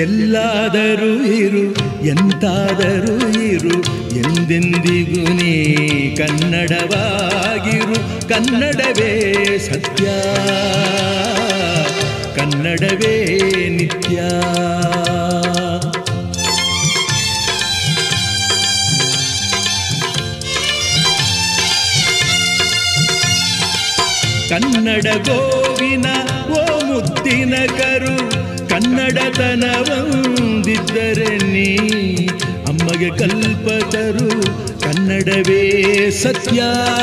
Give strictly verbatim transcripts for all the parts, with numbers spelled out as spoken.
ಎಲ್ಲಾದರೂ ಇರು ಎಂತಾದರೂ ಇರು ಎಂದೆಂದಿಗೂ ನೀ ಕನ್ನಡವಾಗಿರು. ಕನ್ನಡವೇ ಸತ್ಯ, ಕನ್ನಡವೇ ನಿತ್ಯ. ಕನ್ನಡ ಗೋವಿನ ಓ ಮುದ್ದಿನ ಕರು, ಕನ್ನಡತನವೊಂದಿದ್ದರೆ ನೀ ಅಮ್ಮಗೆ ಕಲ್ಪತರು. ಕನ್ನಡವೇ ಸತ್ಯ,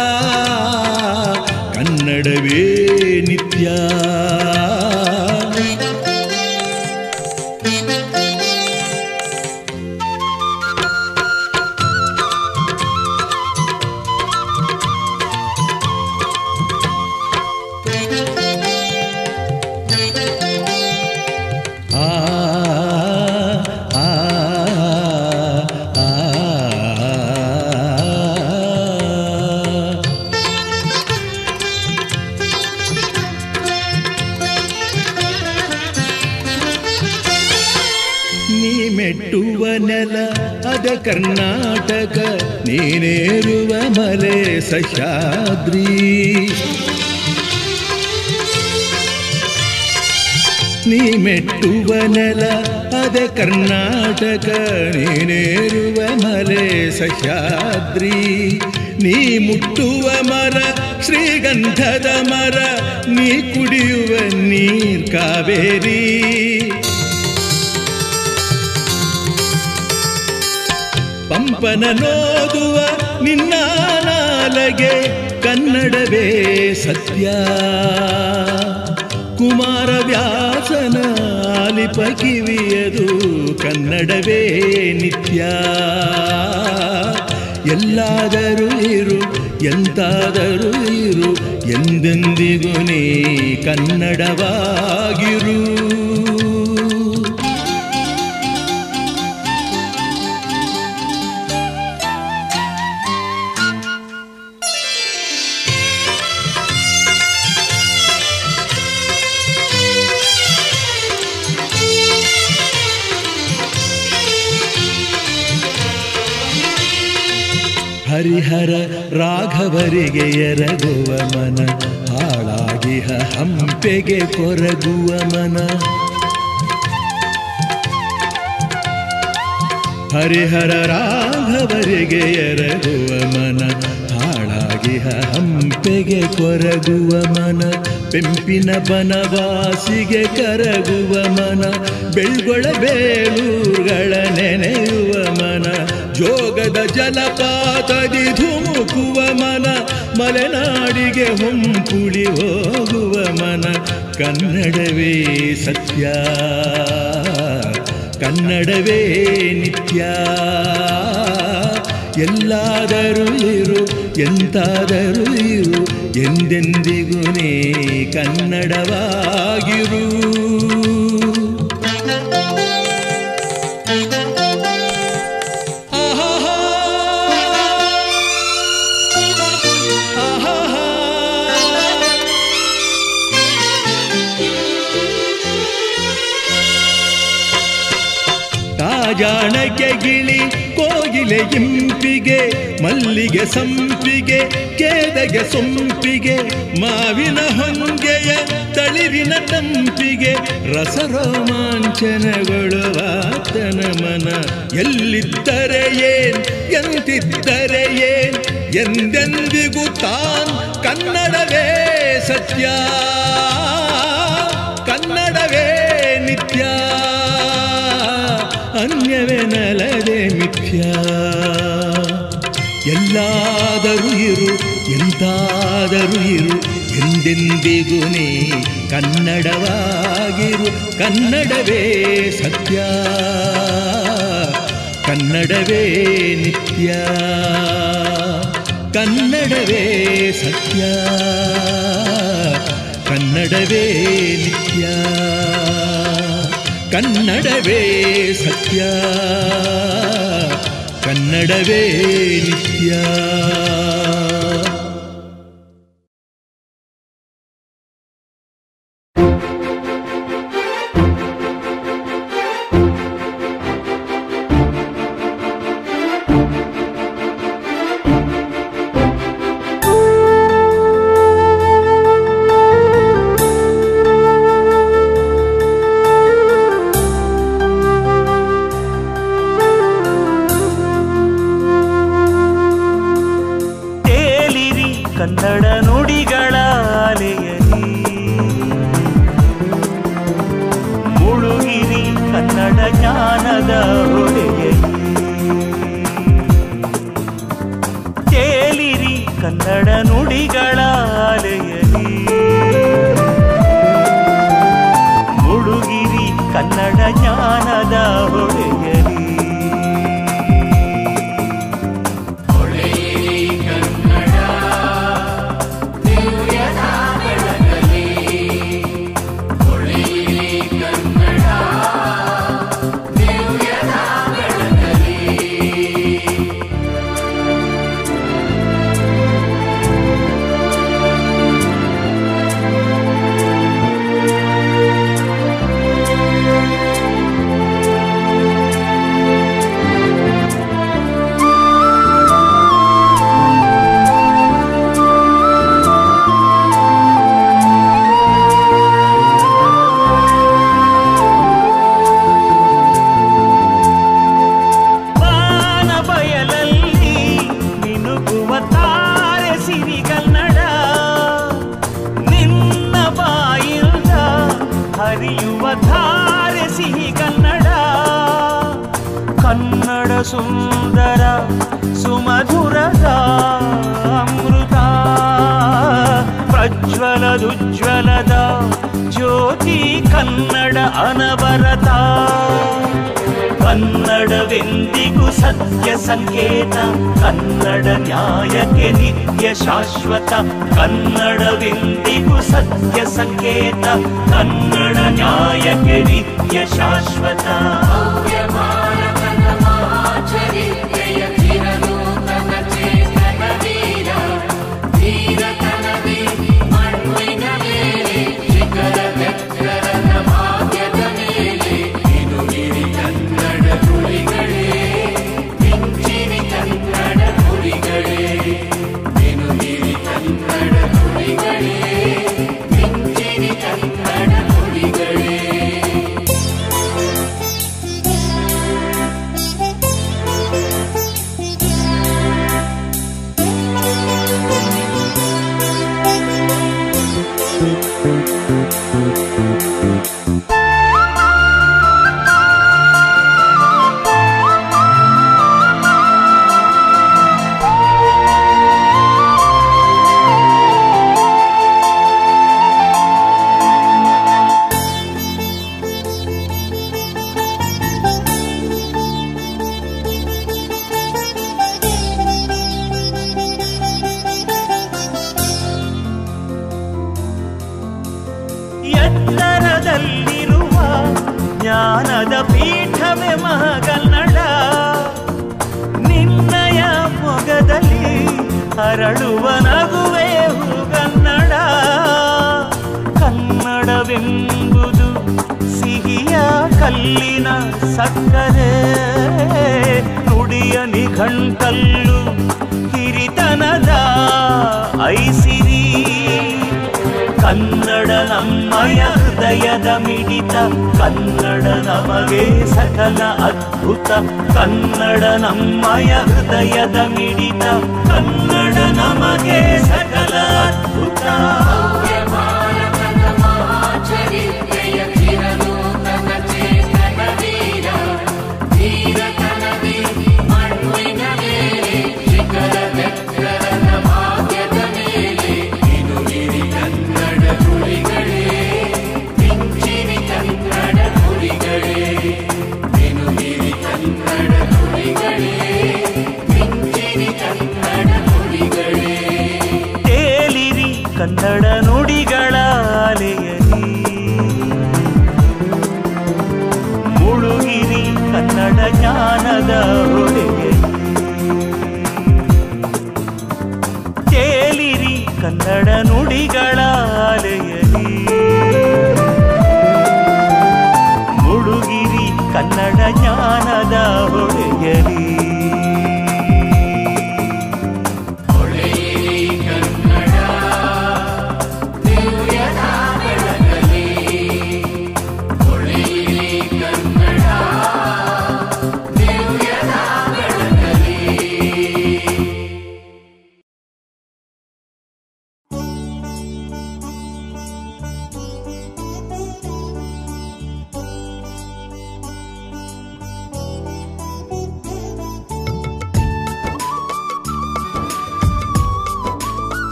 ಕನ್ನಡವೇ ನಿತ್ಯ. ನೆಲ ಅದ ಕರ್ನಾಟಕ, ನೀನೇರುವ ಮಲೆ ಸಹ್ಯಾದ್ರಿ. ನೀ ಮೆಟ್ಟುವ ನೆಲ ಅದ ಕರ್ನಾಟಕ, ನೀನೇರುವ ಮಲೆ ಸಹ್ಯಾದ್ರಿ. ನೀ ಮುಟ್ಟುವ ಮರ ಶ್ರೀಗಂಧದ ಮರ, ನೀ ಕುಡಿಯುವ ನೀರ್ ಕಾವೇರಿ. ಪಂಪನ ನೋದುವ ನಿನ್ನ ನಾಲಗೆ, ಕನ್ನಡವೇ ಸತ್ಯ. ಕುಮಾರವ್ಯಾಸನ ಆಲಿಪ ಕಿವಿಯದು, ಕನ್ನಡವೇ ನಿತ್ಯ. ಎಲ್ಲಾದರೂ ಇರು ಎಂತಾದರೂ ಇರು ಎಂದೆಂದಿಗೂ ನೀ ಕನ್ನಡವಾಗಿರು. ಹರಿಹರ ರಾಘವರಿಗೆ ಎರಗುವ ಮನ, ಹಾಳಾಗಿಹ ಹಂಪೆಗೆ ಕೊರಗುವ ಮನ. ಹರಿಹರ ರಾಘವರಿಗೆ ಎರಗುವ ಮನ, ಹಾಳಾಗಿಹ ಹಂಪೆಗೆ ಕೊರಗುವ ಮನ. ಪೆಂಪಿನ ಬನವಾಸಿಗೆ ಕರಗುವ ಮನ, ಬೆಳ್ಗೊಳ ಬೇಲೂರುಗಳ ನೆನೆಯುವ ಮನ. ಜೋಗದ ಜಲಪಾತದಿ ಧುಮುಕುವ ಮನ, ಮಲೆನಾಡಿಗೆ ಹೊಂಪುಳಿ ಹೋಗುವ ಮನ. ಕನ್ನಡವೇ ಸತ್ಯ, ಕನ್ನಡವೇ ನಿತ್ಯ. ಎಲ್ಲಾದರೂ ಇರು ಎಂತಾದರೂ ಇರು ಎಂದೆಂದಿಗೂ ನೀ ಕನ್ನಡವಾಗಿರು. ಜಾಣಕ್ಕೆ ಗಿಳಿ ಕೋಗಿಲೆ ಇಂಪಿಗೆ, ಮಲ್ಲಿಗೆ ಸಂಪಿಗೆ ಕೇದಗೆ ಸೊಂಪಿಗೆ. ಮಾವಿನ ಹೊಂಗೆಯ ತಳಿರಿನ ತಂಪಿಗೆ, ರಸರೋಮಾಂಚನಗೊಳ್ಳುವ ತನ ಮನ. ಎಲ್ಲಿದ್ದರೆ ಏನ್ ಎಂತಿದ್ದರೆ ಏನ್ ಎಂದೆಂದಿಗೂ ತಾನ್ ಕನ್ನಡವೇ ಸತ್ಯ, ಕನ್ನಡವೇ ನಿತ್ಯ. ಅನ್ಯವೆನಲದೆ ಮಿಥ್ಯ. ಎಲ್ಲಾದರೂ ಇರು ಎಂತಾದರೂ ಇರು ಎಂದೆಂದಿಗೂ ನೀ ಕನ್ನಡವಾಗಿರು. ಕನ್ನಡವೇ ಸತ್ಯ, ಕನ್ನಡವೇ ನಿತ್ಯ. ಕನ್ನಡವೇ ಸತ್ಯ, ಕನ್ನಡವೇ ನಿತ್ಯ. ಕನ್ನಡವೇ ಸತ್ಯ, ಕನ್ನಡವೇ ನಿತ್ಯ. ಕನ್ನಡ ನುಡಿಗಳ ಅಲೆಯಲಿ ಮುಳುಗಿರಿ ಕನ್ನಡ ಜ್ಞಾನದ ಹೊಳೆಯಲಿ ಕನ್ನಡ ಸುಂದರ ಸುಮಧುರದ ಅಮೃತ ಪ್ರಜ್ವಲದುಜ್ವಲದ ಜ್ಯೋತಿ ಕನ್ನಡ ಅನವರತ ಕನ್ನಡವೆಂದಿಗೂ ಸತ್ಯ ಸಂಕೇತ ಕನ್ನಡ ನ್ಯಾಯಕ್ಕೆ ನಿತ್ಯ ಶಾಶ್ವತ ಕನ್ನಡವೆಂದಿಗೂ ಸತ್ಯ ಸಂಕೇತ ಕನ್ನಡ ನ್ಯಾಯಕ್ಕೆ ನಿತ್ಯ ಶಾಶ್ವತ ಎತ್ತರದಲ್ಲಿರುವ ಜ್ಞಾನದ ಪೀಠವೇ ಮಹಾಕನ್ನಡ ನಿನ್ನಯ ಮೊಗದಲ್ಲಿ ಅರಳುವ ನಗುವೆ ಹೂಗನ್ನಡ ಕನ್ನಡವೆಂಬುದು ಸಿಹಿಯ ಕಲ್ಲಿನ ಸಕ್ಕರೆ ನುಡಿಯ ನಿಘಂಟಲ್ಲು ಹಿರಿತನದ ಐಸಿರಿ ಕನ್ನಡ ನಮ್ಮಯ ಹೃದಯದ ಮಿಡಿತ ಕನ್ನಡ ನಮಗೆ ಸಕಲ ಅದ್ಭುತ ಕನ್ನಡ ನಮ್ಮಯ ಹೃದಯದ ಮಿಡಿತ ಕನ್ನಡ ನಮಗೆ ಸಕಲ ಅದ್ಭುತ ಕನ್ನಡ ನುಡಿಗಳ ಅಲೆಯಲಿ ಮುಳುಗಿರಿ ಕನ್ನಡ ಜ್ಞಾನದ ಹೊಳೆಯಲಿ ತೇಲಿರಿ ಕನ್ನಡ ನುಡಿಗಳ ಅಲೆಯಲಿ ಮುಳುಗಿರಿ ಕನ್ನಡ ಜ್ಞಾನದ ಹೊಳೆಯಲಿ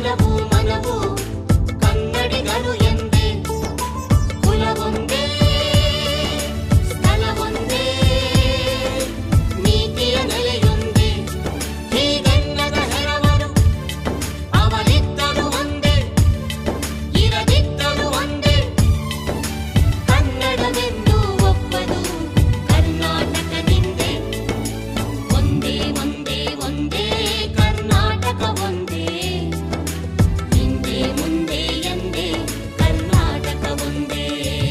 ತನವು ಮನವು ಕನ್ನಡಿಗರು ಎಂದೇ ಕುಲವೊಂದೇ ಸ್ಥಳವೊಂದೇ ನೀತಿಯ ನೆಲೆಯೊಂದೇ ಹೀಗೆನ್ನದ ಹೆರವರು ಅವರಿದ್ದರು ಒಂದೇ ಇರದಿದ್ದರು ಒಂದೇ ಕನ್ನಡವೆಂದು ಒಪ್ಪದು ಕರ್ನಾಟಕದಿಂದೇ ಒಂದೇ ಒಂದೇ ಒಂದೇ ಕರ್ನಾಟಕ ಒಂದೇ ಹಿಂದೆ ಮುಂದೆ ಎಂದೇ ಕರ್ನಾಟಕ ಒಂದೇ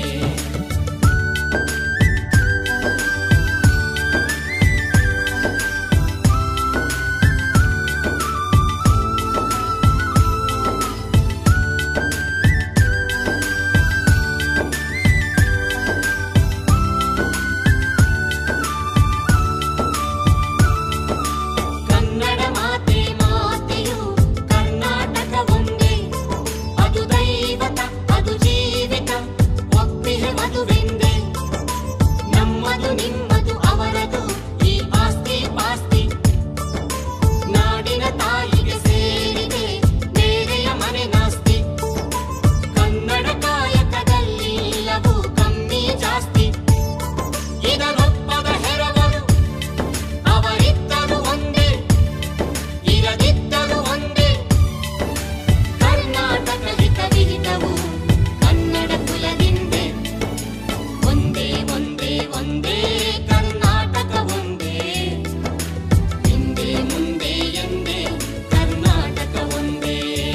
ಕನ್ನಡ ಮಾತೆ ಮಾತೆಯು ಕರ್ನಾಟಕ ಒಂದೇ ಅದು ದೈವತ ಅದು ಜೀವಿತ ಒಪ್ಪಿಗೆ ಮದುವೆಂದೇ ನಮ್ಮದು ನಿಮ್ಮದು ಅವರದು ಈ ಆಸ್ತಿ ಪಾಸ್ತಿ ನಾಡಿನ ತಾಯಿಗೆ ಸೇರಿದೆ ಬೇರೆಯ ಮನೆ ನಾಸ್ತಿ ಕನ್ನಡ ಕಾಯಕದಲ್ಲಿಲ್ಲವೂ ಕಮ್ಮಿ ಜಾಸ್ತಿ ಇದನ್ನೊಪ್ಪದ ಹೆರವರು ಅವರಿದ್ದರು ಒಂದೇ ಇರದಿದ್ದರು ಒಂದೇ ಕರ್ನಾಟಕ ಹಿತ ವಿಹಿತವು ಕನ್ನಡ ಕುಲದಿಂದೇ ಒಂದೇ ಒಂದೇ ಒಂದೇ ಕರ್ನಾಟಕ ಒಂದೇ ಹಿಂದೆ ಮುಂದೆ ಎಂದೇ ಕರ್ನಾಟಕ ಒಂದೇ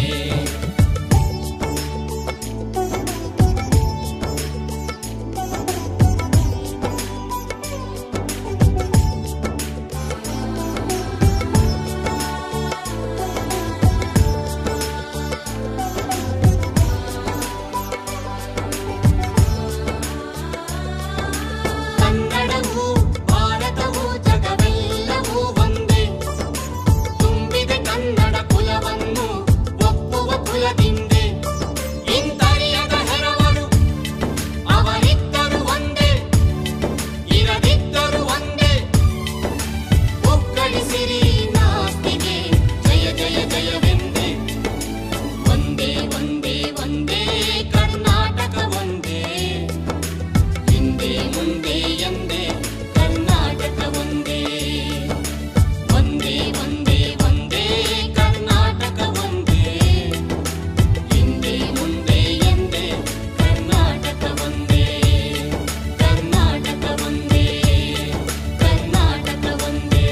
ಕನ್ನಡವು ಭಾರತವು ಜಗವೆಲ್ಲವೂ ಒಂದೇ ತುಂಬಿದೆ ಕನ್ನಡ ಕುಲವನ್ನು ಒಪ್ಪುವ ಕುಲದಿಂದೇ ಇಂತರಿಯದ ಹೆರವರು ಅವರಿದ್ದರು ಒಂದೇ ಇರದಿದ್ದರು ಒಂದೇ ಒಕ್ಕಳಿಸಿರಿ ನಾಸ್ತಿಗೆ ಜಯ ಜಯ ಜಯವೆಂದೇ ಒಂದೇ ಒಂದೇ ಒಂದೇ ಕರ್ನಾಟಕ ಒಂದೇ ಹಿಂದೆ ಮುಂದೆ ಎಂದೇ ಕರ್ನಾಟಕ ಒಂದೇ ಒಂದೇ ಒಂದೇ ಒಂದೇ ಕರ್ನಾಟಕ ಒಂದೇ ಹಿಂದೆ ಮುಂದೆ ಎಂದೇ ಕರ್ನಾಟಕ ಒಂದೇ ಕರ್ನಾಟಕ ಒಂದೇ ಕರ್ನಾಟಕ ಒಂದೇ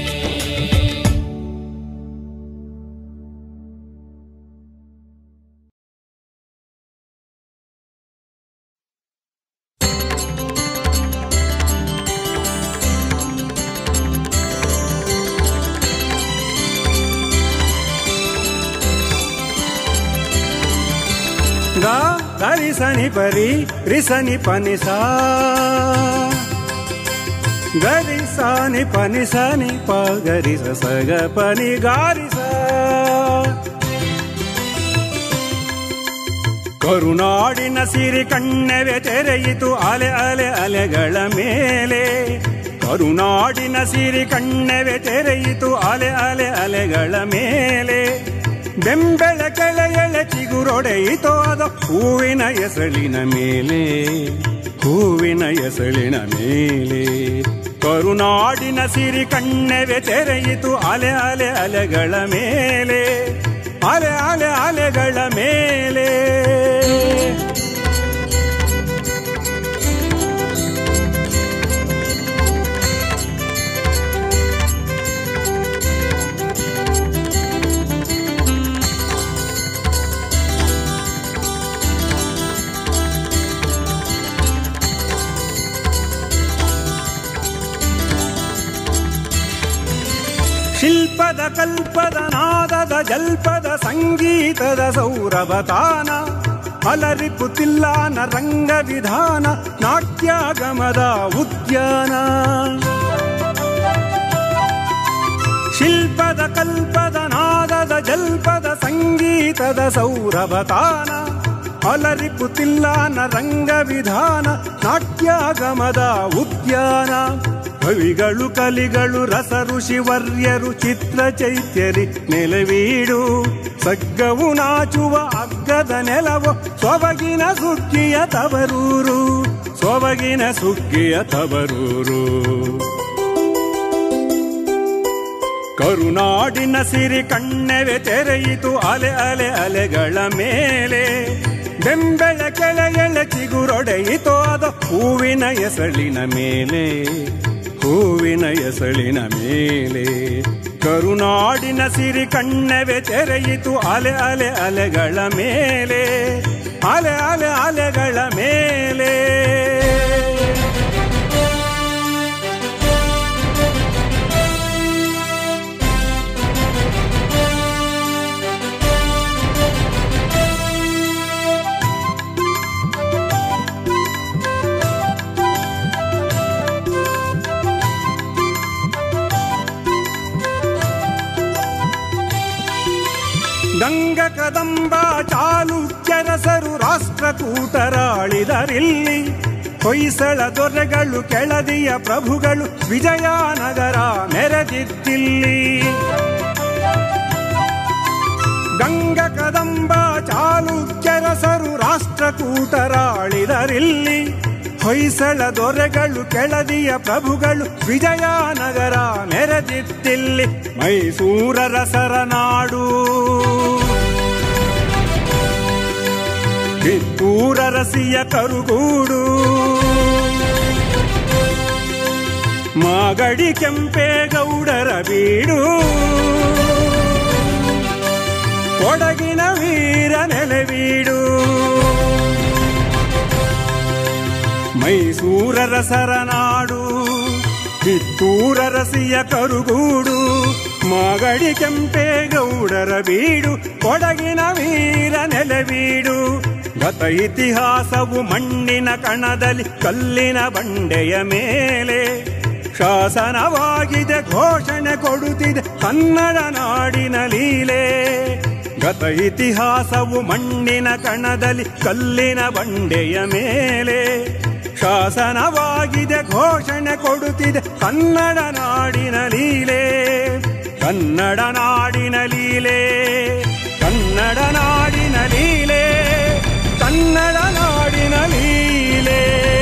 गा गरि सनि परि रिसनि पनि सा गरि सानि पनि सनि प गरि स स ग पनि गारि सा ಕರುನಾಡಿನ ಸಿರಿ ಕಣ್ಣವೆ ತೆರೆಯಿತು ಅಲೆ ಅಲೆ ಅಲೆಗಳ ಮೇಲೆ ಕರುನಾಡಿನ ಸಿರಿ ಕಣ್ಣವೆ ತೆರೆಯಿತು ಅಲೆ ಅಲೆ ಅಲೆಗಳ ಮೇಲೆ ಬೆಂಬೆಳ ಕೆಳೆಯಳೆ ಚಿಗುರೊಡೆಯಿತೋ ಅದ ಹೂವಿನ ಎಸಳಿನ ಮೇಲೆ ಹೂವಿನ ಎಸಳಿನ ಮೇಲೆ ಕರುನಾಡಿನ ಸಿರಿ ಕಣ್ಣವೆ ತೆರೆಯಿತು ಅಲೆ ಅಲೆ ಅಲೆಗಳ ಮೇಲೆ ಅಲೆ ಅಲೆ ಅಲೆಗಳ ಮೇಲೆ ಶಿಲ್ಪದ ಕಲ್ಪದ ನಾದದ ಜಲ್ಪದ ಸಂಗೀತದ ಸೌರಭತಾನ ಅಲರಿಪುತ್ತಿಲ್ಲಾನ ರಂಗ ವಿಧಾನ ನಾಟ್ಯಾಗಮದ ಉದ್ಯಾನ ಶಿಲ್ಪದ ಕಲ್ಪದ ನಾದದ ಜಲ್ಪದ ಸಂಗೀತದ ಸೌರಭತಾನ ಅಲರಿಪುತ್ತಿಲ್ಲಾನ ರಂಗ ವಿಧಾನ ನಾಟ್ಯಾಗಮದ ಉದ್ಯಾನ ಕವಿಗಳು ಕಲಿಗಳು ರಸ ಋಷಿವರ್ಯರು ಚಿತ್ರ ಚೈತ್ಯರಿ ನೆಲವೀಡು ಸಗ್ಗವು ನಾಚುವ ಅಗ್ಗದ ನೆಲವೋ ಸೊಬಗಿನ ಸುಗ್ಗಿಯ ತವರೂರು, ಸೊಬಗಿನ ಸುಗ್ಗಿಯ ತವರೂರು. ಕರುನಾಡಿನ ಸಿರಿ ಕಣ್ಣವೇ ತೆರೆಯಿತು ಅಲೆ ಅಲೆ ಅಲೆಗಳ ಮೇಲೆ, ಬೆಂಬೆಳ ಕೆಳೆಯಳ ಚಿಗುರೊಡೆಯಿತು ಅದ ಹೂವಿನ ಎಸಳಿನ ಮೇಲೆ, ಹೂವಿನ ಎಸಳಿನ ಮೇಲೆ. ಕರುನಾಡಿನ ಸಿರಿ ಕಣ್ಣವೇ ತೆರೆಯಿತು ಅಲೆ ಅಲೆ ಅಲೆಗಳ ಮೇಲೆ, ಅಲೆ ಅಲೆ ಅಲೆಗಳ ಮೇಲೆ. ಗಂಗ ಕದಂಬ ಚಾಲುಕ್ಯರಸರು ರಾಷ್ಟ್ರಕೂಟರಾಳಿದರಿಲ್ಲಿ, ಹೊಯ್ಸಳ ದೊರೆಗಳು ಕೆಳದಿಯ ಪ್ರಭುಗಳು ವಿಜಯನಗರ ಮೆರೆದಿದ್ದಿಲ್ಲಿ. ಗಂಗ ಕದಂಬ ಚಾಲುಕ್ಯರಸರು ರಾಷ್ಟ್ರಕೂಟರಾಳಿದರಿಲ್ಲಿ, ಹೊಯ್ಸಳ ದೊರೆಗಳು ಕೆಳದಿಯ ಪ್ರಭುಗಳು ವಿಜಯನಗರ ಮೆರೆದಿದ್ದಿಲ್ಲಿ. ಮೈಸೂರರಸರ ನಾಡು, ಕಿತ್ತೂರರಸಿಯ ಕರುಗೂಡು, ಮಾಗಡಿ ಕೆಂಪೇಗೌಡರ ಬೀಡು, ಕೊಡಗಿನ ವೀರ ನೆಲೆವೀಡು. ಮೈಸೂರರಸರ ನಾಡು, ಕಿತ್ತೂರರಸಿಯ ಕರುಗೂಡು, ಮಾಗಡಿ ಕೆಂಪೇಗೌಡರ ಬೀಡು, ಕೊಡಗಿನ ವೀರ ನೆಲೆವೀಡು. ಗತ ಇತಿಹಾಸವು ಮಣ್ಣಿನ ಕಣದಲ್ಲಿ ಕಲ್ಲಿನ ಬಂಡೆಯ ಮೇಲೆ, ಶಾಸನವಾಗಿದೆ ಘೋಷಣೆ ಕೊಡುತ್ತಿದೆ ಕನ್ನಡ ನಾಡಿನ ಲೀಲೆ. ಗತ ಇತಿಹಾಸವು ಮಣ್ಣಿನ ಕಣದಲ್ಲಿ ಕಲ್ಲಿನ ಬಂಡೆಯ ಮೇಲೆ, ಶಾಸನವಾಗಿದೆ ಘೋಷಣೆ ಕೊಡುತ್ತಿದೆ ಕನ್ನಡ ನಾಡಿನ ಲೀಲೆ. ಕನ್ನಡ ನಾಡಿನ ಲೀಲೆ, ಕನ್ನಡ ನಾಡಿನ ಲೀಲೆ, ಕನ್ನಡ ನಾಡಿನ ಲೀಲೆ.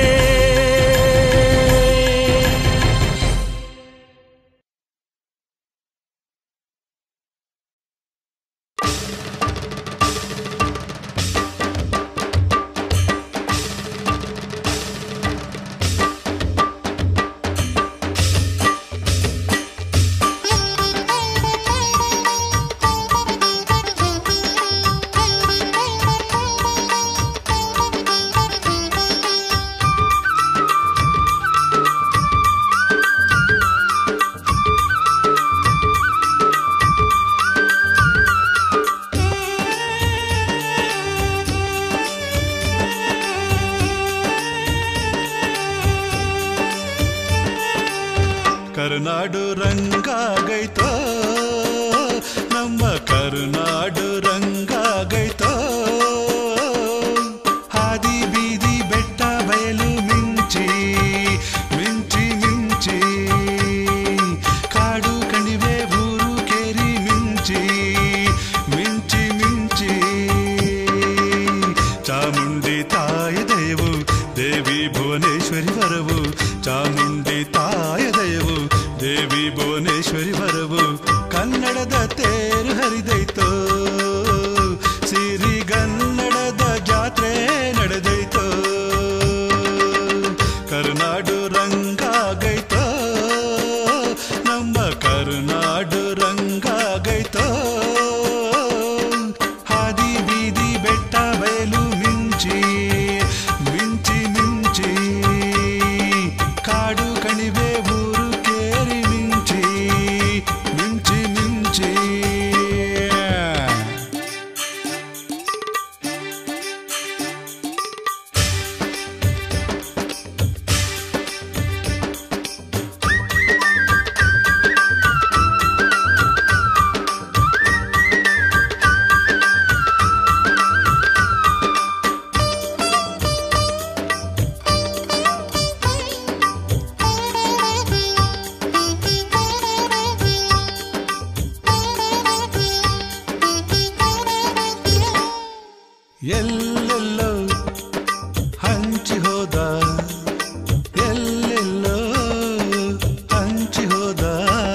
ಕರುನಾಡು ರಂಗಾಗೈತೋ, ನಮ್ಮ ಕರುನಾಡು ರಂಗಾಗೈತೋ. ಹಾದಿ ಬೀದಿ ಬೆಟ್ಟ ಬಯಲು ಮಿಂಚಿ ಮಿಂಚಿ ಮಿಂಚಿ, ಕಾಡು ಕಣಿವೆ ಊರು ಕೇರಿ ಮಿಂಚಿ ಮಿಂಚಿ ಮಿಂಚಿ. ಚಾಮುಂಡಿ ತಾಯ ದಯವು, ದೇವಿ ಭುವನೇಶ್ವರಿ ವರವು, ಚಾಮುಂಡಿ ತಾಯ ದಯವು, ದೇವಿ ಭುವನೇಶ್ವರಿ ವರವು. ಕನ್ನಡದ ತೇರು ಹರಿದೈತೋ, ಸಿರಿಗನ್ನಡದ ಜಾತ್ರೆ ನಡೆದೈತೋ. ಕರುನಾಡು ರಂಗಾಗೈತೋ, ನಮ್ಮ ಕರುನಾಡು ರಂಗಾಗೈತೋ. ಹಾದಿ ಬೀದಿ ಬೆಟ್ಟ ಬಯಲು ಮಿಂಚಿ ಮಿಂಚಿ ಮಿಂಚಿ, ಕಾಡು ಎಲ್ಲೆಲ್ಲೋ ಹಂಚಿ ಹೋದ ಎಲ್ಲೆಲ್ಲೋ ಹಂಚಿ ಹೋದ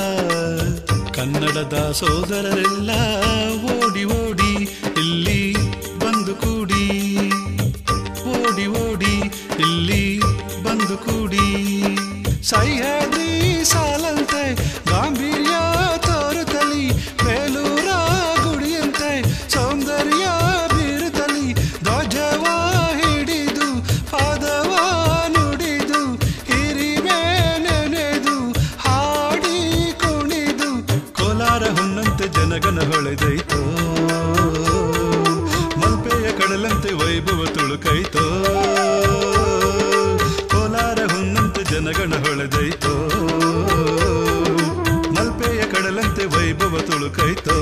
ಕನ್ನಡದ ಸೋದರರೆಲ್ಲ ಓಡಿ ಓಡಿ ಇಲ್ಲಿ ಬಂದು ಕೂಡಿ ಓಡಿ ಓಡಿ ಇಲ್ಲಿ ಬಂದು ಕೂಡಿ ಸಹ್ಯಾದ್ರಿ ಸಾಲಂತೆ ಗಾಂಭೀರ್ಯ ತೋರುತ್ತಲಿ ಬೇಲೂರ ಗುಡಿಯಂತೆ ಸೌಂದರ್ಯ ಬೀರುತ್ತಲಿ ಧ್ವಜವ ಹಿಡಿದು ಪಾದವ ನುಡಿದು ಹಿರಿಮೆ ನೆನೆದು ಹಾಡಿ ಕುಣಿದು ಕೋಲಾರ ಹೊನ್ನಂತೆ ಜನಗನ ಹೊಳೆದೈತೋ ಮಲ್ಪೆಯ ಕಡಲಂತೆ ವೈಭವ ತುಳುಕೈತೋ ಕೋಲಾರ ಹೊನ್ನಂತೆ ಜನಗಣ ಹೊಳೆದೈತೋ ಮಲ್ಪೆಯ ಕಡಲಂತೆ ವೈಭವ ತುಳುಕೈತೋ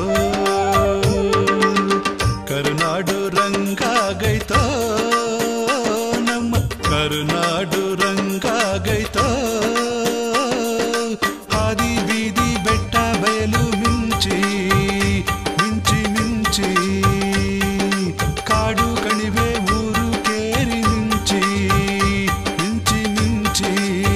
ಕರುನಾಡು ರಂಗಾಗೈತೋ ನಮ್ಮ ಕರುನಾಡು ರಂಗಾಗೈತೋ ಹಾದಿ ಬೀದಿ ಬೆಟ್ಟ ಬಯಲು ಮಿಂಚಿ ಮಿಂಚಿ ಮಿಂಚಿ ಕಾಡು ಕಣಿವೆ ಊರು ಕೇರಿ ಮಿಂಚಿ ಮಿಂಚಿ ಮಿಂಚಿ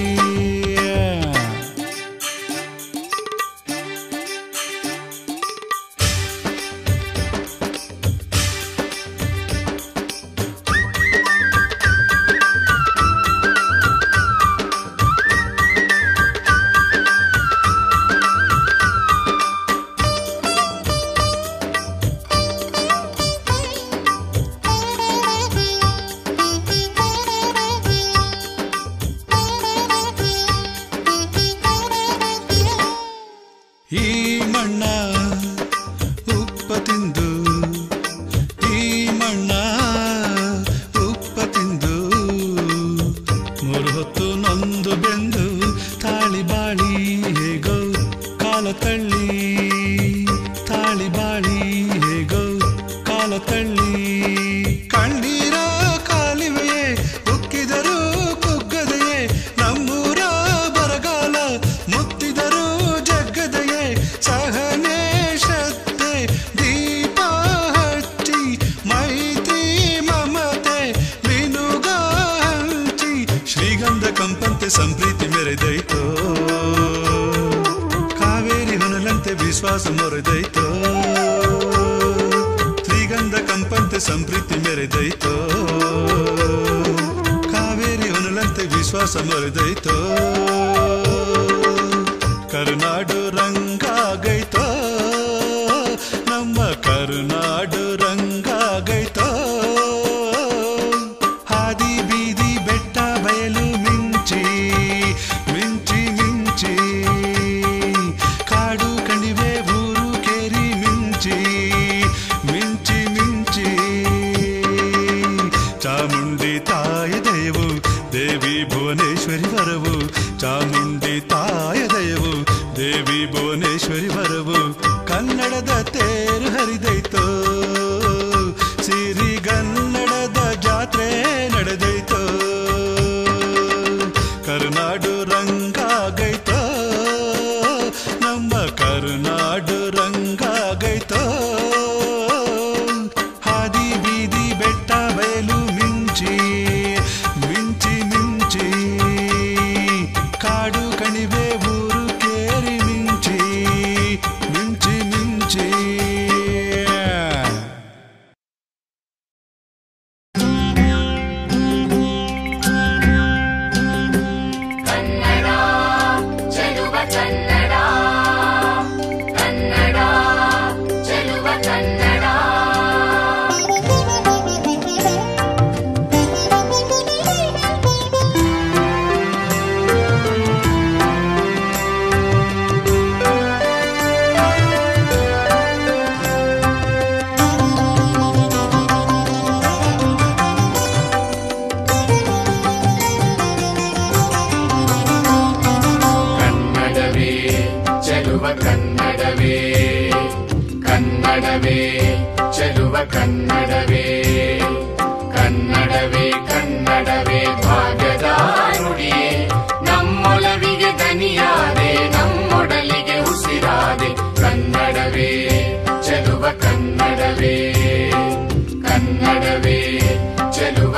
ಈ ಮಣ್ಣ ಉಪ್ಪ ತಿಂದು ಈ ಮಣ್ಣ ಉಪ್ಪ ತಿಂದು ಮೂರು ಹೊತ್ತು ನೊಂದು ಬೆಂದು ತಾಳಿ ಬಾಳಿ ಹೇಗೋ ಕಾಲ ತಳ್ಳಿ ತಾಳಿ ಬಾಳಿ ಹೇಗೋ ಕಾಲ ತಳ್ಳಿ ಕಣ್ಣೀರ ಕಾಲಿವೆಯೇ ಉಕ್ಕಿದರೂ ಕುಗ್ಗದೆಯೇ ನಮ್ಮೂರ ಬರಗಾಲ ಮುತ್ತಿದರೂ ಜಗ್ಗದೆಯೇ ಸಹನೆ ಶ್ರದ್ಧೆ ದೀಪ ಹಚ್ಚಿ ಮೈತ್ರಿ ಮಮತೆ ಮಿನುಗ ಹಂಚಿ ಶ್ರೀಗಂಧ ಕಂಪಂತೆ ಸಂಪ್ರೀತಿ ಮೆರೆದೈತೋ ಕಾವೇರಿ ಹೊನಲಂತೆ ವಿಶ್ವಾಸ ಮೊರೆದೈತೋ ಶ್ರೀಗಂಧ ಕಂಪಂತೆ ಸಂಪ್ರೀತಿ ಮೆರೆದೈತೋ ಕಾವೇರಿ ಹೊನಲಂತೆ ವಿಶ್ವಾಸ ಮೊರೆದೈತೋ ಕರುನಾಡು ರಂಗಾಗೈತೋ ನಮ್ಮ ಕರುನಾಡು ರಂಗಾಗೈತೋ ಹಾದಿ ಬೀದಿ ಬೆಟ್ಟ ಬಯಲು ಮಿಂಚಿ ಮಿಂಚಿ ಮಿಂಚಿ ಕಾಡು ಕಣಿವೆ ಊರು ಕೇರಿ ಮಿಂಚಿ ಮಿಂಚಿ ಮಿಂಚಿ ಚಾಮುಂಡಿ ತಾಯ ದಯವು ದೇವಿ ಭುವನೇಶ್ವರಿ ವರವು ಚಾಮುಂಡಿ ತಾಯ ದಯವು ದೇವಿ ಭುವನೇಶ್ವರಿ ವರವು ಕನ್ನಡದ ತೇರು ಹರಿದೈತೋ ಸಿರಿಗನ್ನಡದ ಜಾತ್ರೆ ನಡೆದೈತೋ ಕರುನಾಡು ರಂಗಾಗೈತೋ ನಮ್ಮ ಕರುನಾಡು ರಂಗಾಗೈತೋ ಹಾದಿ ಬೀದಿ ಬೆಟ್ಟ ಬಯಲು ಮಿಂಚಿ ಮಿಂಚಿ ಮಿಂಚಿ ಕಾಡು ಕಣಿವೆ ಊರು ಕೇರಿ ಮಿಂಚಿ ಮಿಂಚಿ ಮಿಂಚಿ ಕನ್ನಡ ಚೆಲುವ ಕನ್ನಡ ಕನ್ನಡ ಚೆಲುವ ಕನ್ನಡ ಕನ್ನಡವೇ ಚೆಲುವ ಕನ್ನಡವೇ ಕನ್ನಡವೇ ಚೆಲುವ ಕನ್ನಡವೇ ಕನ್ನಡವೇ ಕನ್ನಡವೇ ಭಾಗ್ಯದ ನುಡಿಯೇ ನಮ್ಮೊಲವಿಗೆ ದನಿಯಾದೆ ನಮ್ಮೊಡಲಿಗೆ ಉಸಿರಾದೆ ಕನ್ನಡವೇ ಚೆಲುವ ಕನ್ನಡವೇ ಕನ್ನಡವೇ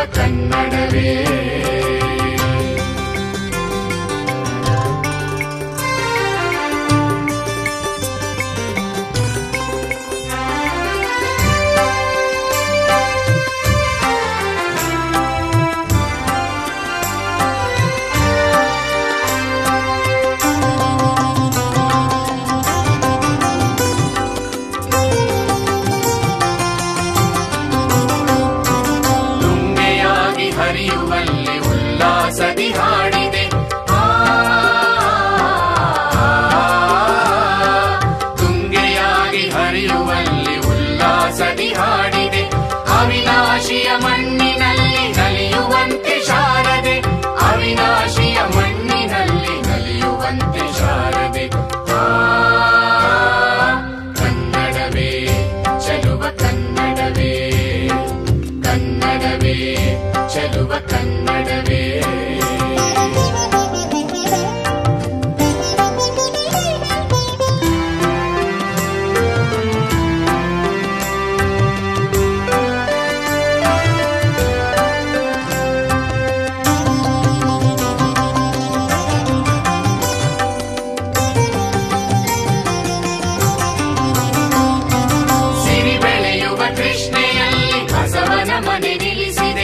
ಕನ್ನಡವೇ. ಹರಿಯುವಲ್ಲಿ ಉಲ್ಲಾಸದಿ ಹಾಡಿದೆ, ತುಂಗೆಯಾಗಿ ಹರಿಯುವಲ್ಲಿ ಉಲ್ಲಾಸದಿ ಹಾಡಿದೆ. ಅವಿನಾಶಿಯ ಮಣ್ಣಿನಲ್ಲಿ ನಲಿಯುವಂತೆ ಶಾರದೆ, ಅವಿನಾಶಿಯ ಮಣ್ಣಿನಲ್ಲಿ ನಲಿಯುವಂತೆ ಶಾರದೆ. ಕನ್ನಡವೇ ಚೆಲುವ ಕನ್ನಡವೇ, ಕನ್ನಡವೇ ಚೆಲುವ ಕನ್ನಡವೇ. ಸಿರಿ ಬೆಳೆಯುವ ಕೃಷ್ಣೆಯಲ್ಲಿ ಬಸವನ ಮನೆ ನಿಲ್ಲಿಸಿದೆ,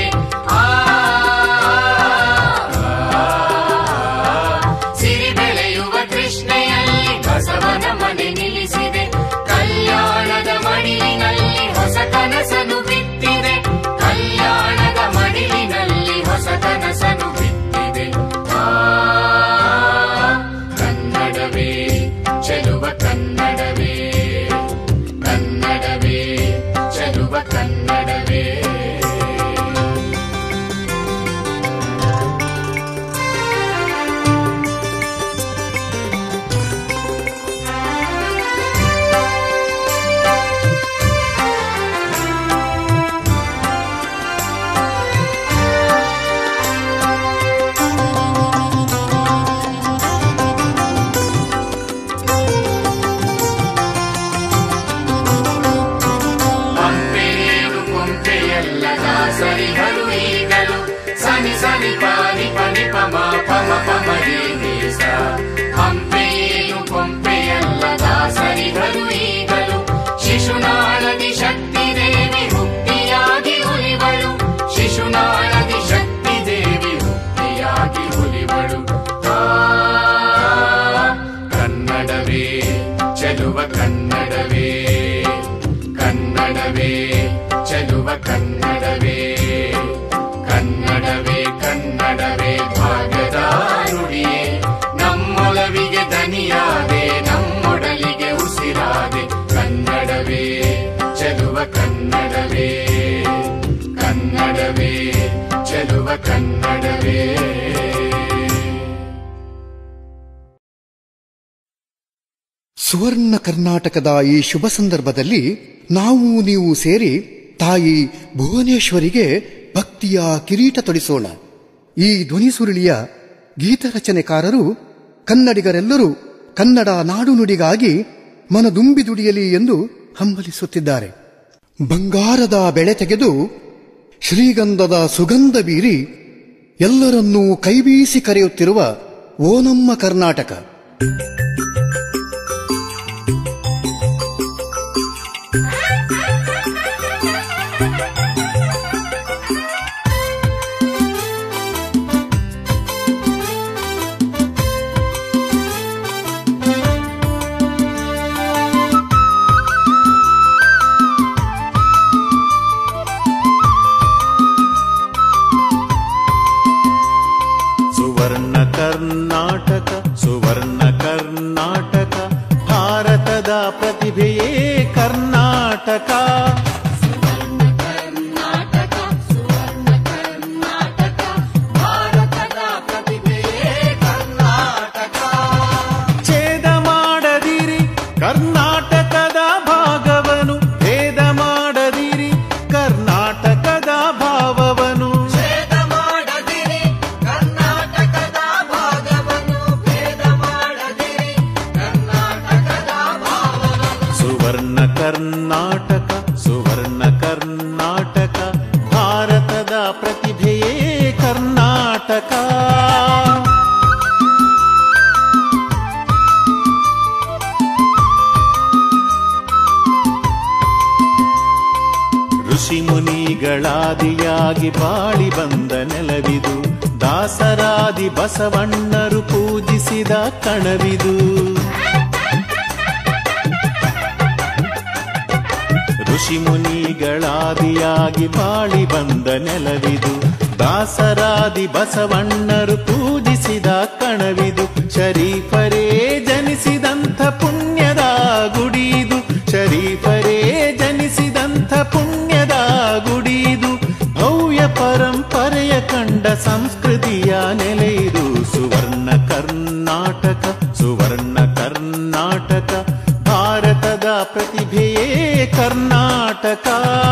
ಸಿರಿ ಬೆಳೆಯುವ ಕೃಷ್ಣೆಯಲ್ಲಿ ಬಸವನ ಮನೆ ನಿಲ್ಲಿಸಿದೆ. ಕಲ್ಯಾಣದ ಮಡಿಲಿನಲ್ಲಿ ಹೊಸ ಕನಸನು ಬಿತ್ತಿದೆ, ಕಲ್ಯಾಣದ ಮಡಿಲಿನಲ್ಲಿ ಹೊಸ ಕನಸನು ಬಿತ್ತಿದೆ. ಕನ್ನಡವೇ ಚೆಲುವ ಕನ್ನಡವೇ, ಕನ್ನಡವೇ ಚೆಲುವ ಕನ್ನಡವೇ. ಸರಿಗಳು ಈಗಲು ಸನಿ ಸನಿ ಪಾನಿ ಪನಿ ಪಮ ಪಮ ಪಮರಿ ದೇಶ. ಹಂಪೆಯೇನು ಕೊಂಪೆಯಲ್ಲದ ಸರಿಗಳು ಈಗಲು, ಶಿಶುನಾಳದಿ ಶಕ್ತಿ ದೇವಿ ಹುಟ್ಟಿಯಾಗಿ ಹುಲಿವಳು, ಶಿಶುನಾಳದಿ ಶಕ್ತಿ ದೇವಿ ಹುಟ್ಟಿಯಾಗಿ ಹುಲಿವಳು. ಕನ್ನಡವೇ ಚೆಲುವ ಕನ್ನಡವೇ, ಕನ್ನಡವೇ ಚೆಲುವ ಕನ್ನಡವೇ, ಕನ್ನಡವೇ ಕನ್ನಡವೇ ಭಾಗ್ಯದ ನುಡಿಯೇ. ನಮ್ಮೊಲವಿಗೆ ದನಿಯಾದೆ, ನಮ್ಮೊಡಲಿಗೆ ಉಸಿರಾದೆ. ಕನ್ನಡವೇ ಚೆಲುವ ಕನ್ನಡವೇ, ಕನ್ನಡವೇ ಚೆಲುವ ಕನ್ನಡವೇ. ಸುವರ್ಣ ಕರ್ನಾಟಕದ ಈ ಶುಭ ಸಂದರ್ಭದಲ್ಲಿ ನಾವು ನೀವು ಸೇರಿ ತಾಯಿ ಭುವನೇಶ್ವರಿಗೆ ಭಕ್ತಿಯ ಕಿರೀಟ ತೊಡಿಸೋಣ. ಈ ಧ್ವನಿ ಸುರುಳಿಯ ಗೀತರಚನೆಕಾರರು ಕನ್ನಡಿಗರೆಲ್ಲರೂ ಕನ್ನಡ ನಾಡು ನುಡಿಗಾಗಿ ಮನದುಂಬಿ ದುಡಿಯಲಿ ಎಂದು ಹಂಬಲಿಸುತ್ತಿದ್ದಾರೆ. ಬಂಗಾರದ ಬೆಳೆ ತೆಗೆದು ಶ್ರೀಗಂಧದ ಸುಗಂಧ ಬೀರಿ ಎಲ್ಲರನ್ನೂ ಕೈಬೀಸಿ ಕರೆಯುತ್ತಿರುವ ಓ ನಮ್ಮ ಕರ್ನಾಟಕ. ಸುವರ್ಣ ಕರ್ನಾಟಕ, ಸುವರ್ಣ ಕರ್ನಾಟಕ, ಭಾರತದ ಪ್ರತಿಭೆಯೇ ಕರ್ನಾಟಕ. ಸುವರ್ಣ ಕರ್ನಾಟಕ, ಸುವರ್ಣ ಕರ್ನಾಟಕ, ಭಾರತದ ಪ್ರತಿಭೆಯೇ ಕರ್ನಾಟಕ. ಛೇದ ಮಾಡದಿರಿ ಕರ್ನಾಟಕದ ಭಾಗವನು, ಭೇದ ಮಾಡದಿರಿ ಕರ್ನಾಟಕದ ಭಾವವನು. ಸುವರ್ಣ ಕರ್ನಾಟಕ, ಸುವರ್ಣ ಕರ್ನಾಟಕ, ಭಾರತದ ಪ್ರತಿಭೆ ಋಷಿ ಮುನಿಗಳಾದಿಯಾಗಿ ಬಾಳಿ ಬಂದ ನೆಲವಿದು, ದಾಸರಾದಿ ಬಸವಣ್ಣರು ಪೂಜಿಸಿದ ಕಣವಿದು. ಋಷಿ ಮುನಿಗಳಾದಿಯಾಗಿ ಬಾಳಿ ಬಂದ ನೆಲವಿದು, ದಾಸರಾದಿ ಬಸವಣ್ಣರು ಪೂಜಿಸಿದ ಕಣವಿದು. ಶರೀಫರೇ ಜನಿಸಿದಂಥ ಪುಣ್ಯದ ಗುಡಿದು, ಶರೀಫರೇ ಜನಿಸಿದಂಥ ಪುಣ್ಯದ ಗುಡಿದು. ಭವ್ಯ ಪರಂಪರೆಯ ಕಂಡ ಸಂಸ್ಕೃತಿಯ ನೆಲೆಯಿದು. ಸುವರ್ಣ ಕರ್ನಾಟಕ, ಸುವರ್ಣ ಕರ್ನಾಟಕ, ಭಾರತದ ಪ್ರತಿಭೆಯೇ ಕರ್ನಾಟಕ.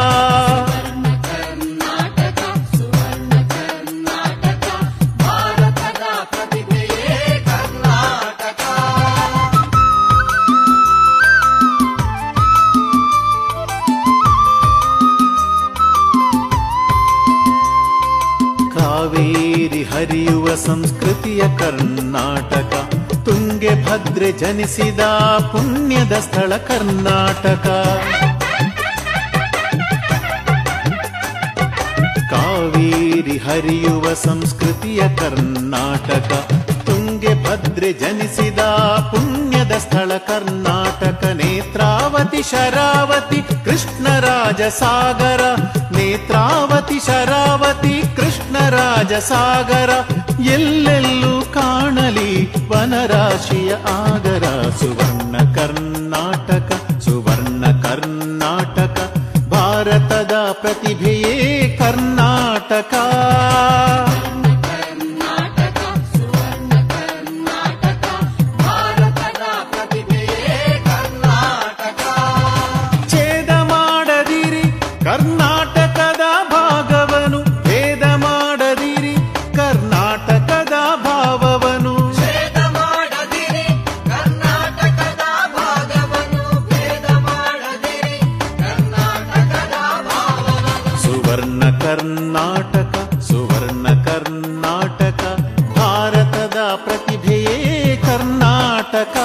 ಕಾವೇರಿ ಹರಿಯುವ ಸಂಸ್ಕೃತಿಯ ಕರ್ನಾಟಕ, ತುಂಗೆ ಭದ್ರೆ ಜನಿಸಿದ ಪುಣ್ಯದ ಸ್ಥಳ ಕರ್ನಾಟಕ. ಕಾವೇರಿ ಹರಿಯುವ ಸಂಸ್ಕೃತಿಯ ಕರ್ನಾಟಕ, ತುಂಗೆ ಭದ್ರೆ ಜನಿಸಿದ ಪುಣ್ಯದ ಸ್ಥಳ ಕರ್ನಾಟಕ. ನೇತ್ರಾವತಿ ಶರಾವತಿ ಕೃಷ್ಣರಾಜ ಸಾಗರ, ನೇತ್ರಾವತಿ ಶರಾವತಿ ಕೃಷ್ಣರಾಜ ಸಾಗರ. ಎಲ್ಲೆಲ್ಲೂ ಕಾಣಲಿ ವನರಾಶಿಯ ಆಗರ. ಸುವರ್ಣ ಕರ್ನಾಟಕ, ಸುವರ್ಣ ಕರ್ನಾಟಕ, ಭಾರತದ ಪ್ರತಿಭೆಯೇ ಕರ್ನಾಟಕ. ಛೇದ ಮಾಡದಿರಿ ಕರ್ನಾಟಕದ ಭಾಗವನು, ಭೇದ ಮಾಡದಿರಿ ಕರ್ನಾಟಕದ ಭಾವವನು. ಛೇದ ಮಾಡದಿರಿ ಕರ್ನಾಟಕದ ಭಾಗವನ್ನು, ಭೇದ ಮಾಡದಿರಿ ಕರ್ನಾಟಕದ ಭಾವವನ್ನು. ಸುವರ್ಣ ಕರ್ನಾಟಕ, ಸುವರ್ಣ ಕರ್ನಾಟಕ, ಭಾರತದ ಪ್ರತಿಭೆಯೇ ಕರ್ನಾಟಕ.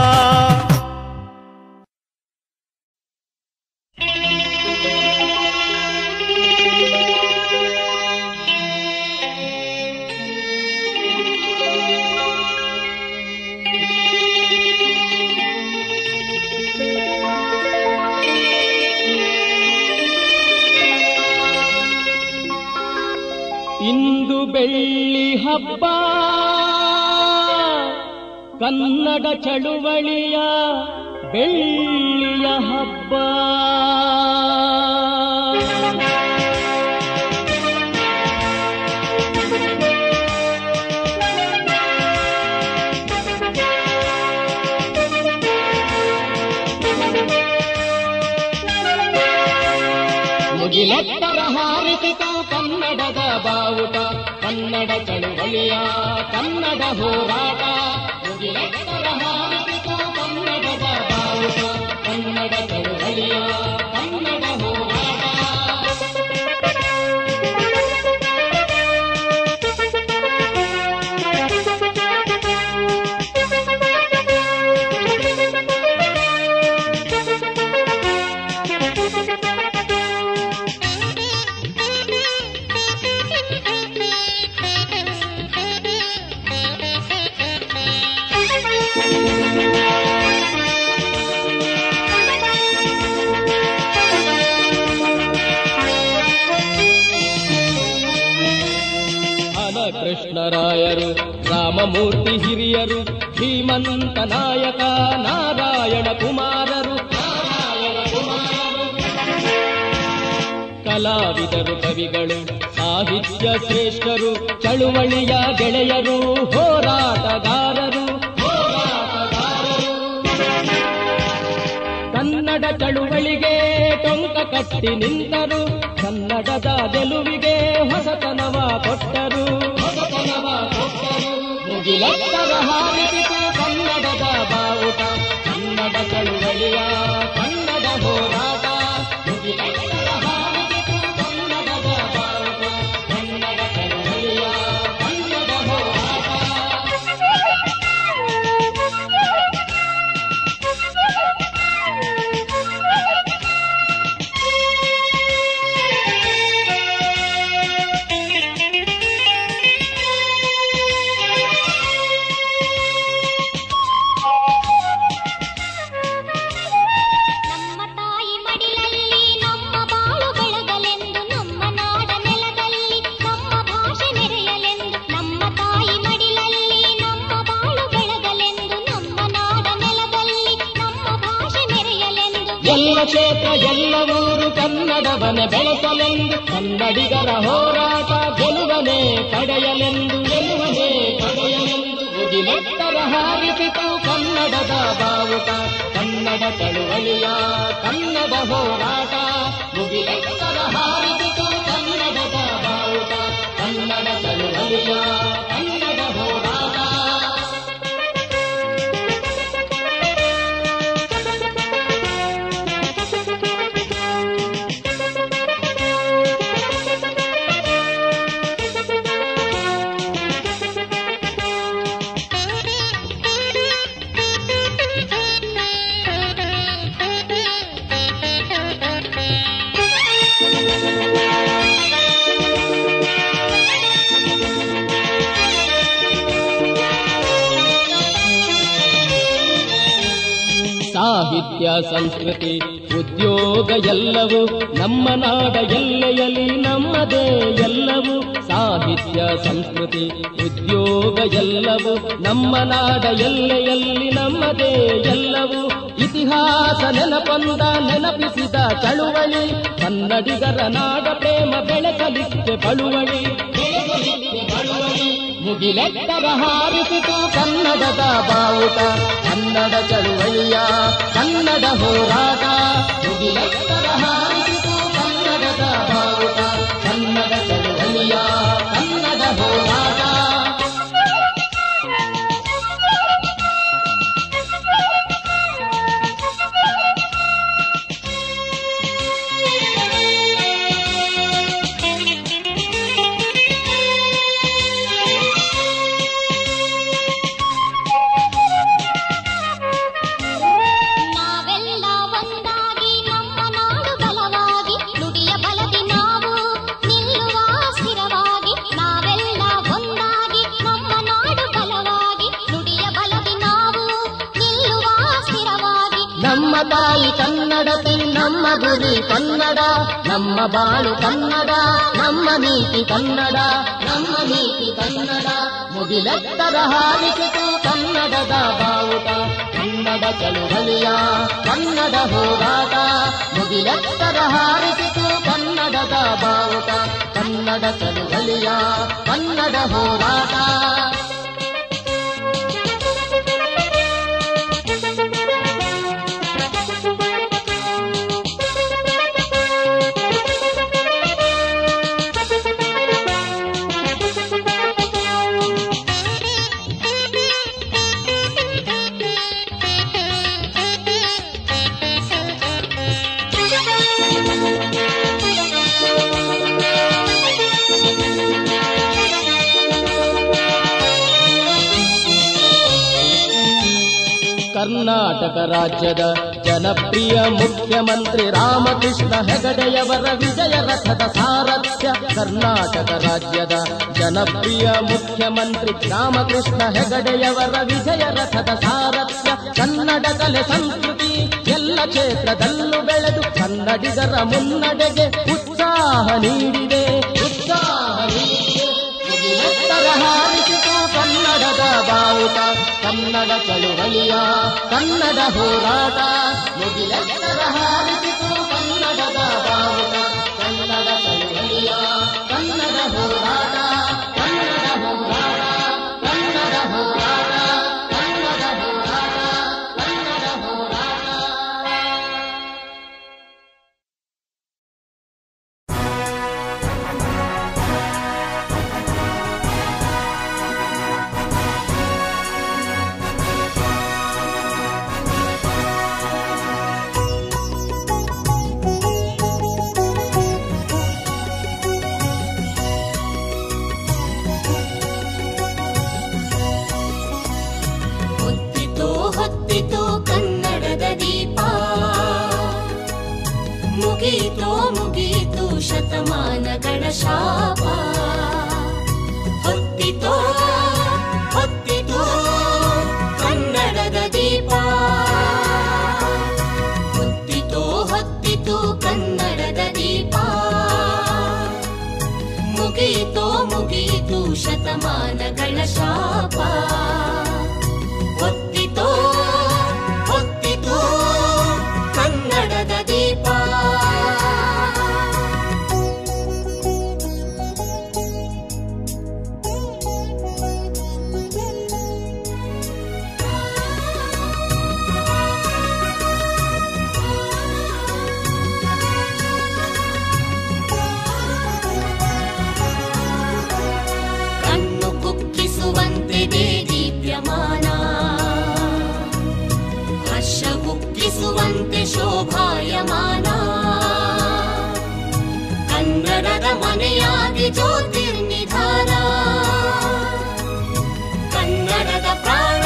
ಇಂದು ಬೆಳ್ಳಿ ಹಬ್ಬ, ಕನ್ನಡ ಚಳುವಳಿಯ ಬೆಳ್ಳಿಯ ಹಬ್ಬ. ಮುಗಿಲೆತ್ತರ ಹಾರಿಸಿತ ಕನ್ನಡದ ಬಾವುಟ, ಕನ್ನಡ ಚಳುವಳಿಯ ಕನ್ನಡ ಹೋರಾಟ. ಮುಗಿಲೆತ್ತರ ಹಾರಿಸಿತ ಕನ್ನಡದ ಬಾವುಟ, ಕನ್ನಡ ಚಳುವಳಿಯ ಕನ್ನಡ ಹೋರಾಟ. ಕೃಷ್ಣರಾಯರು, ರಾಮಮೂರ್ತಿ ಹಿರಿಯರು, ಶ್ರೀಮಂತ ನಾಯಕ ನಾರಾಯಣ ಕುಮಾರರು. ಕಲಾವಿದರು, ಕವಿಗಳು, ಸಾಹಿತ್ಯ ಶ್ರೇಷ್ಠರು, ಚಳುವಳಿಯ ಗೆಳೆಯರು, ಹೋರಾಟಗಾರರು. ಕನ್ನಡ ಚಳುವಳಿಗೆ ಟೊಂಕ ಕಟ್ಟಿ ನಿಂತರು, ಕನ್ನಡದ ಗೆಲುವಿಗೆ ಹೊಸತನವ ಕೊಟ್ಟರು. ಮುಗಿಲೆತ್ತರ ಹಾರಿಸಿತು ಕನ್ನಡದ ಬಾವುಟ, ಕನ್ನಡ ಚಳುವಳಿಯ ಕನ್ನಡ ಹೋರಾಟ. ಮುಗಿಲೆತ್ತರ ಹಾರಿಸಿತು ಕನ್ನಡದ ಬಾವುಟ, ಕನ್ನಡ ಚಳುವಳಿಯ ಕನ್ನಡ ಹೋರಾಟ. ಕ್ಷೇತ್ರ ಎಲ್ಲವೂರು ಕನ್ನಡವನೆ ಬೆಳೆಸಲೆಂದು ಕನ್ನಡಿಗರ ಹೋರಾಟ ಗೆಲುವನೆ ಪಡೆಯಲೆಂದು ಗೆಲುವನೆ ಪಡೆಯಲೆಂದು ಮುಗಿಲೆತ್ತರ ಹಾರಿಸಿತು ಕನ್ನಡದ ಬಾವುಟ ಕನ್ನಡ ಚಳುವಳಿಯ ಕನ್ನಡ ಹೋರಾಟ ಮುಗಿಲೆತ್ತರ ಹಾರಿಸಿತು ಕನ್ನಡದ ಬಾವುಟ ಕನ್ನಡ ಚಳುವಳಿಯ ಕನ್ನಡ ಹೋರಾಟ. ಸಾಹಿತ್ಯ ಸಂಸ್ಕೃತಿ ಉದ್ಯೋಗ ಎಲ್ಲವೂ ನಮ್ಮ ನಾಡ ಎಲ್ಲೆಯಲ್ಲಿ ನಮ್ಮದೇ ಎಲ್ಲವೂ ಸಾಹಿತ್ಯ ಸಂಸ್ಕೃತಿ ಉದ್ಯೋಗ ಎಲ್ಲವೂ ನಮ್ಮ ನಾಡ ಎಲ್ಲೆಯಲ್ಲಿ ನಮ್ಮದೇ ಎಲ್ಲವೂ ಇತಿಹಾಸ ನೆನಪೊಂದ ನೆನಪಿಸಿದ ಚಳುವಳಿ ಕನ್ನಡಿಗರ ನಾಡ ಪ್ರೇಮ ಬೆಳೆಸಲಿಕ್ಕೆ ಬಳುವಳಿ ಮುಗಿಲೆತ್ತರ ಹಾರಿಸಿತು ಕನ್ನಡದ ಬಾವುಟ ಕನ್ನಡ ಚಳುವಳಿಯ ಕನ್ನಡ ಹೋರಾಟ ಮುಗಿಲೆತ್ತರ ಹಾರಿಸಿತು ಕನ್ನಡದ ಬಾವುಟ ಕನ್ನಡ ಚಳುವಳಿಯ ಕನ್ನಡ ಹೋರಾಟ. ನಮ್ಮ ತಾಯಿ ಕನ್ನಡತಿ ನಮ್ಮ ಗುರಿ ಕನ್ನಡ ನಮ್ಮ ಬಾಳು ಕನ್ನಡ ನಮ್ಮ ನೀತಿ ಕನ್ನಡ ನಮ್ಮ ನೀತಿ ಕನ್ನಡ ಮುಗಿಲೆತ್ತರ ಹಾರಿಸಿತು ಕನ್ನಡದ ಬಾವುಟ ಕನ್ನಡ ಚಳುವಳಿಯ ಕನ್ನಡ ಹೋರಾಟ ಮುಗಿಲೆತ್ತರ ಹಾರಿಸಿತು ಕನ್ನಡದ ಬಾವುಟ ಕನ್ನಡ ಚಳುವಳಿಯ ಕನ್ನಡ ಹೋರಾಟ. ಕರ್ನಾಟಕ ರಾಜ್ಯದ ಜನಪ್ರಿಯ ಮುಖ್ಯಮಂತ್ರಿ ರಾಮಕೃಷ್ಣ ಹೆಗಡೆಯವರ ವಿಜಯ ರಥದ ಸಾರಥ್ಯ ಕರ್ನಾಟಕ ರಾಜ್ಯದ ಜನಪ್ರಿಯ ಮುಖ್ಯಮಂತ್ರಿ ರಾಮಕೃಷ್ಣ ಹೆಗಡೆಯವರ ವಿಜಯ ರಥದ ಸಾರಥ್ಯ ಕನ್ನಡ ಕಲೆ ಸಂಸ್ಕೃತಿ ಎಲ್ಲ ಕ್ಷೇತ್ರದಲ್ಲೂ ಬೆಳೆದು ಕನ್ನಡಿಗರ ಮುನ್ನಡೆಗೆ ಉತ್ಸಾಹ ನೀಡಿದೆ ಉತ್ಸಾಹ ನೀಡಿದೆ ಮುಗಿಲೆತ್ತರ ಹಾರಿಸಿತು ಕನ್ನಡದ ಬಾವುಟ ಕನ್ನಡ ಚಳುವಳಿಯ ಕನ್ನಡ ಹೋರಾಟ ಮುಗಿಲೆತ್ತರ ಹಾರಿಸಿತು ಕನ್ನಡದ ಬಾವುಟ ಕನ್ನಡ ಚಳುವಳಿಯ ಕನ್ನಡ ಹೋರಾಟ ಕನ್ನಡ ಹೋರಾಟ ಕನ್ನಡ ಹೋರಾಟ ಕನ್ನಡ ಹೋರಾಟ ಕನ್ನಡ ಹೋರಾಟ. ಮುಗೀತೋ ಮುಗೀತು ಶತಮಾನಗಳ ಶಾಪ ಹೊತ್ತಿತೋ ಹೊತ್ತಿತೋ ಕನ್ನಡದ ದೀಪ ಹೊತ್ತಿತೋ ಹೊತ್ತಿತು ಕನ್ನಡದ ದೀಪ ಮುಗೀತೋ ಮುಗೀತು ಶತಮಾನಗಳ ಶಾಪ ಹೊತ್ತಿತೋ ಹೊತ್ತಿತು ಕನ್ನಡದ ದೀಪ ಕನ್ನಡದ ಮನೆಯಾಗಿ ಜ್ಯೋತಿರ್ನಿಧಾನ, ಕನ್ನಡದ ಪ್ರಾಣ,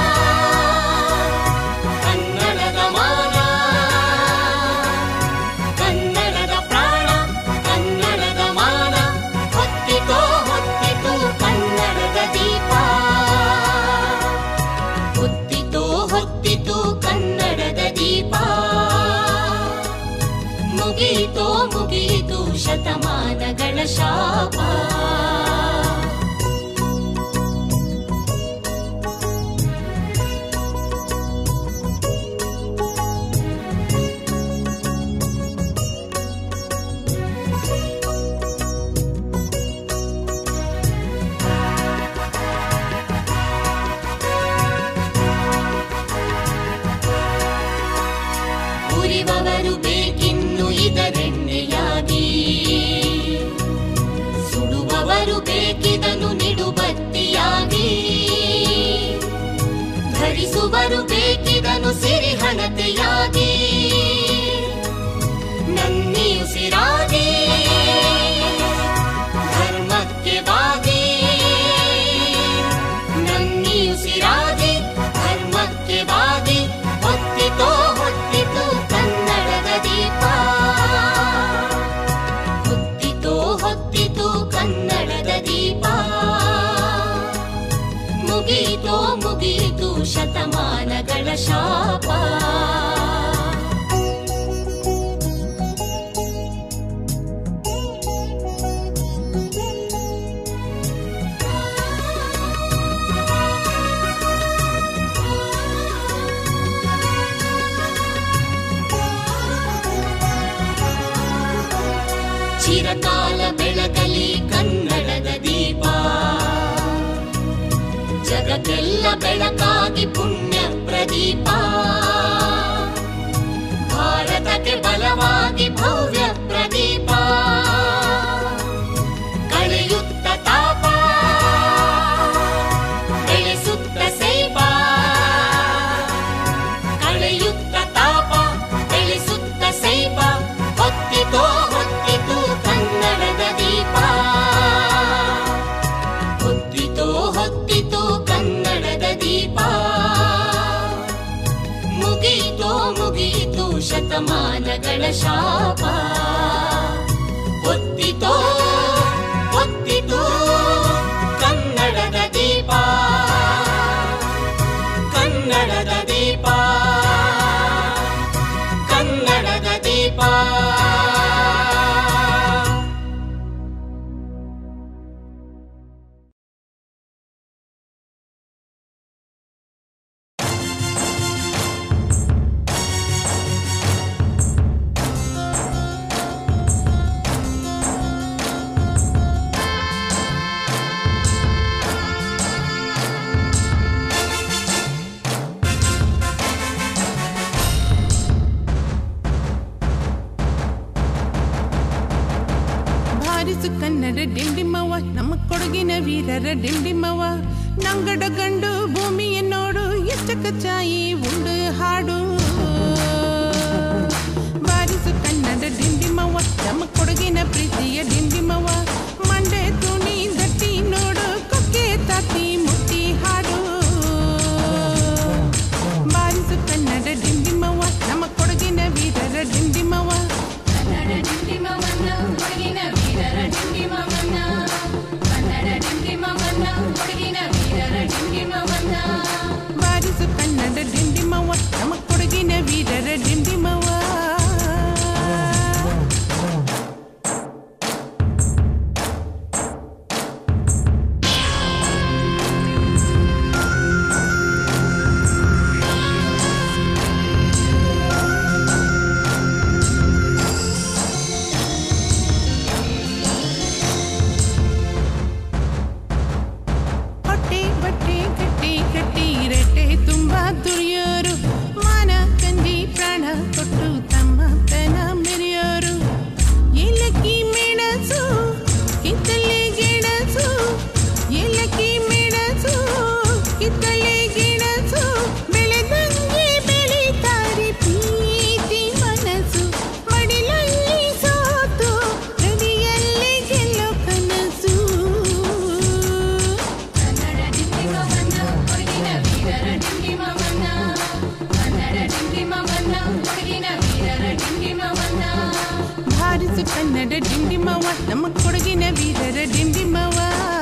ಕನ್ನಡದ ಮಾನ, ಕನ್ನಡದ ಪ್ರಾಣ, ಕನ್ನಡದ ಮಾನ, ಹೊತ್ತಿತೋ ಹೊತ್ತಿತು ಕನ್ನಡದ ದೀಪ, ಹೊತ್ತಿತೋ ಹೊತ್ತಿತು ಕನ್ನಡದ ದೀಪ, ಮುಗೀತೋ ಮುಗೀತು ಶತಮಾನಗಳ ಶಾಪ. ಉರಿವವರು ಬೇಕಿನ್ನು ಇದರೆಣ್ಣೆಯಾಗಿ, ಸುಡುವವರು ಬೇಕಿದನು ನಿಡುಬತ್ತಿಯಾಗಿ, ಧರಿಸುವರು ಬೇಕಿದನು ಸಿರಿಹಣತೆಯಾಗಿ, ನನ್ನಿಯುಸಿರಾಗಿ ಧರ್ಮಕ್ಕೆ ಬಾಗಿ, ನನ್ನಿಯುಸಿರಾಗಿ ಧರ್ಮಕ್ಕೆ ಬಾಗಿ, ಹೊತ್ತಿತೋ ಹೊತ್ತಿತು ಕನ್ನಡದ ದೀಪ, ಹೊತ್ತಿತೋ ಹೊತ್ತಿತು ಕನ್ನಡದ ದೀಪ, ಮುಗೀತೋ ಮುಗೀತು ಶತಮಾನಗಳ ಶಾಪ. ಚಿರಕಾಲ ಬೆಳಗಲಿ ಕನ್ನಡದ ದೀಪ, ಜಗಕ್ಕೆಲ್ಲ ಬೆಳಕಾಗಿ ಪುಣ್ಯ ಪ್ರದೀಪ, ಭಾರತಕ್ಕೆ ಬಲವಾಗಿ ಭವ್ಯ ಪ್ರದೀಪ, ಕಳೆಯುತ್ತ ತಾಪ ಬೆಳೆಸುತ್ತ ಸೈಪ, ಕಳೆಯುತ್ತ ತಾಪ ಬೆಳೆಸುತ್ತ ಸೈಪ, ಹೊತ್ತಿತೋ ಹೊತ್ತಿತು ಕನ್ನಡದ ದೀಪ, ಹೊತ್ತಿತೋ ಹೊತ್ತಿತು ಕನ್ನಡದ ದೀಪ, ಮುಗೀತೋ ಮುಗೀತು ಶತಮಾನಗಳ ಶಾಪ, ಹೊತ್ತಿತೋ ಹೊತ್ತಿತು ಕನ್ನಡದ ದೀಪ, ಕನ್ನಡದ ದೀಪ, ಕನ್ನಡದ ದೀಪ. ಕನ್ನಡ ಡಿಂಡಿಮವ ನಮ್ಮ ಕೊಡಗಿನ ವೀರರ ಡಿಂಡಿಮವ, ನಂಗಡ ಗಂಡು ಭೂಮಿಯ ನೋಡು ಎಷ್ಟಕ ಚಾಯಿ ಉಂಡು ಹಾಡು, ಬಾರಿಸು ಕನ್ನಡ ಡಿಂಡಿಮವ ನಮ್ಮ ಕೊಡಗಿನ ಪ್ರೀತಿಯ ಡಿಂಡಿಮವ, ಮಂಡೆ ತುಣಿ ದಟ್ಟಿ ನೋಡು ಕೊಕ್ಕೆ ತಾತಿ ಮುಟ್ಟಿ ಹಾಡು, ಬಾರಿಸು ಕನ್ನಡ ಡಿಂಡಿಮವ ನಮ್ಮ ಕೊಡಗಿನ ವೀರರ ಡಿಂಡಿಮವ, ಕನ್ನಡ ಡಿಂಡಿಮವನ್ನ ಕೊಡಗಿನ ವೀರರ ಡಿಂಡಿಮವನ್ನ, ಕನ್ನಡ ಡಿಂಡಿಮವನ್ನ ಕೊಡಗಿನ ವೀರರ ಡಿಂಡಿಮವನ್ನ, ಬಾರಿಸು ಕನ್ನಡ ಡಿಂಡಿಮವ ನಮ್ಮ ಕೊಡಗಿನ ವೀರರ ಡಿಂಡಿಮವ. ಕನ್ನಡ ಡಿಂಡಿಮವ ನಮ್ಮ ಕೊಡಗಿನ ವೀರರ ಡಿಂಡಿಮವ